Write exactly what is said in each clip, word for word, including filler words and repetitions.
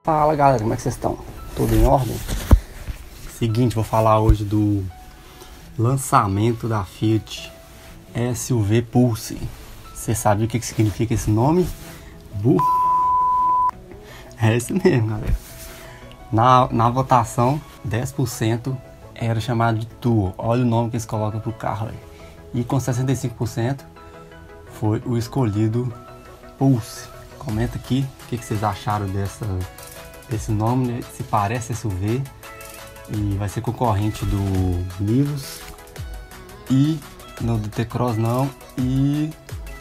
Fala galera, como é que vocês estão? Tudo em ordem? Seguinte, vou falar hoje do lançamento da Fiat S U V Pulse. Você sabe o que, que significa esse nome? Bu... É isso mesmo, galera. Na, na votação, dez por cento era chamado de Tuo. Olha o nome que eles colocam pro carro aí. E com sessenta e cinco por cento foi o escolhido Pulse. Comenta aqui o que, que vocês acharam dessa, desse nome, né? Se parece S U V. E vai ser concorrente do Nivus. E no do T-Cross não. E...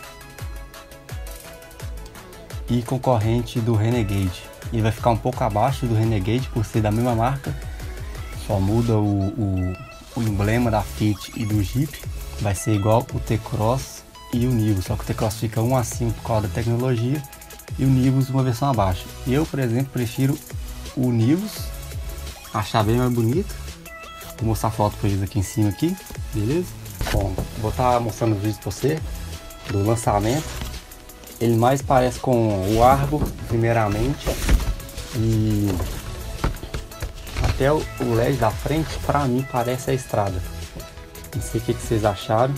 E concorrente do Renegade. E vai ficar um pouco abaixo do Renegade por ser da mesma marca. Só muda o, o, o emblema da Fiat e do Jeep. Vai ser igual o T-Cross e o Nivus. Só que o T-Cross fica um acima por causa da tecnologia. E o Nivus uma versão abaixo. Eu, por exemplo, prefiro o Nivus. Achar bem mais bonito. Vou mostrar a foto para eles aqui em cima aqui. Beleza? Bom, vou estar mostrando o vídeo para você do lançamento. Ele mais parece com o Argo, primeiramente. E até o L E D da frente, pra mim, parece a estrada. Não sei o que, que vocês acharam.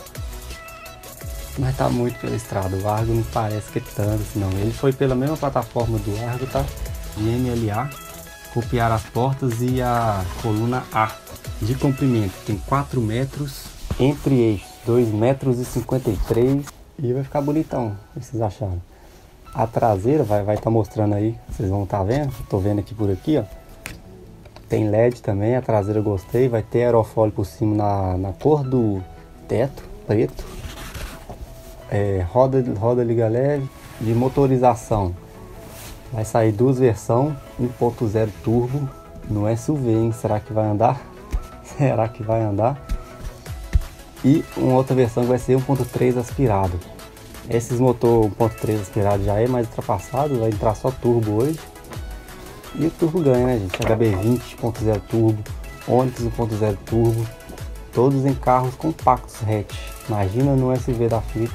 Mas tá muito pela estrada. O Argo não parece que é tanto assim, não. Ele foi pela mesma plataforma do Argo, tá? De M L A. Copiar as portas e a coluna A. De comprimento tem quatro metros. Entre eixos, dois metros e cinquenta e três. E vai ficar bonitão, o que vocês acharam? A traseira vai estar tá mostrando aí, vocês vão estar tá vendo, tô vendo aqui por aqui, ó. Tem L E D também, a traseira eu gostei, vai ter aerofólio por cima na, na cor do teto, preto. É, roda, roda liga leve, de motorização. Vai sair duas versões, um ponto zero turbo, no S U V, hein? Será que vai andar? Será que vai andar? E uma outra versão que vai ser um ponto três aspirado. Esses motor um ponto três aspirado já é mais ultrapassado, vai entrar só turbo hoje. E o turbo ganha, né, gente? H B vinte um ponto zero turbo, Onix um ponto zero turbo, todos em carros compactos hatch. Imagina no S U V da Fiat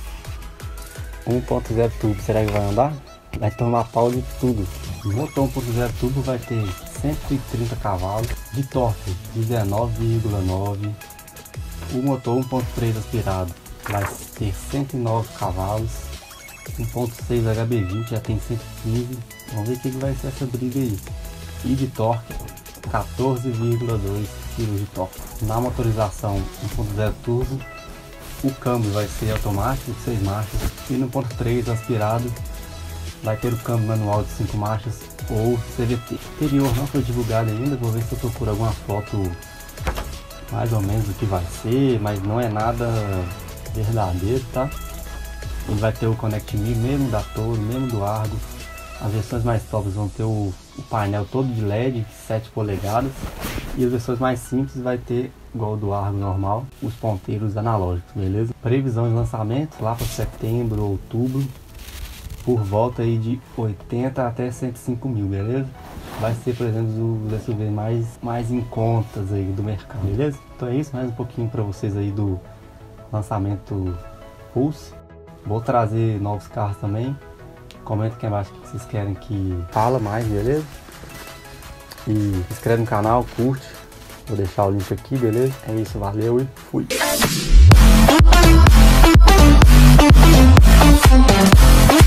um ponto zero turbo, será que vai andar? Vai tomar pau de tudo. O motor um ponto zero turbo vai ter cento e trinta cavalos, de torque dezenove vírgula nove. O motor um ponto três aspirado vai ter cento e nove cavalos, um ponto seis H B vinte já tem cento e quinze. Vamos ver o que vai ser essa briga aí. E de torque quatorze vírgula dois quilos de torque. Na motorização um ponto zero turbo, o câmbio vai ser automático de seis marchas. E no ponto três aspirado vai ter o câmbio manual de cinco marchas ou C V T. O interior não foi divulgado ainda, vou ver se eu procuro alguma foto mais ou menos o que vai ser, mas não é nada verdadeiro, tá? Ele vai ter o Connect Me mesmo da Toro, mesmo do Argo. As versões mais tops vão ter o, o painel todo de L E D, sete polegadas. E as versões mais simples vai ter, igual do Argo normal, os ponteiros analógicos, beleza? Previsão de lançamento lá para setembro, outubro, por volta aí de oitenta até cento e cinco mil, beleza? Vai ser, por exemplo, os S U V mais, mais em contas aí do mercado, beleza? Então é isso, mais um pouquinho para vocês aí do lançamento Pulse. Vou trazer novos carros também. Comenta aqui embaixo o que vocês querem que fala mais, beleza? E se inscreve no canal, curte. Vou deixar o link aqui, beleza? É isso, valeu e fui! We'll be right back.